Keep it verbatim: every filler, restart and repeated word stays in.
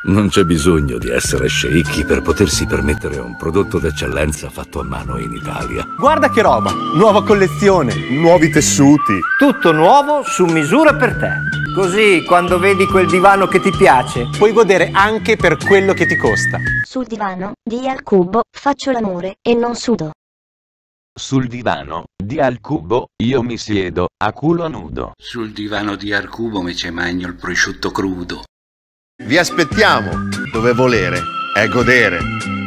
Non c'è bisogno di essere sceicchi per potersi permettere un prodotto d'eccellenza fatto a mano in Italia. Guarda che roba! Nuova collezione, nuovi tessuti. Tutto nuovo su misura per te. Così, quando vedi quel divano che ti piace, puoi godere anche per quello che ti costa. Sul divano di Al Cubo faccio l'amore e non sudo. Sul divano di Al Cubo io mi siedo a culo nudo. Sul divano di Al Cubo mi ci magno il prosciutto crudo. Vi aspettiamo, dove volere è godere.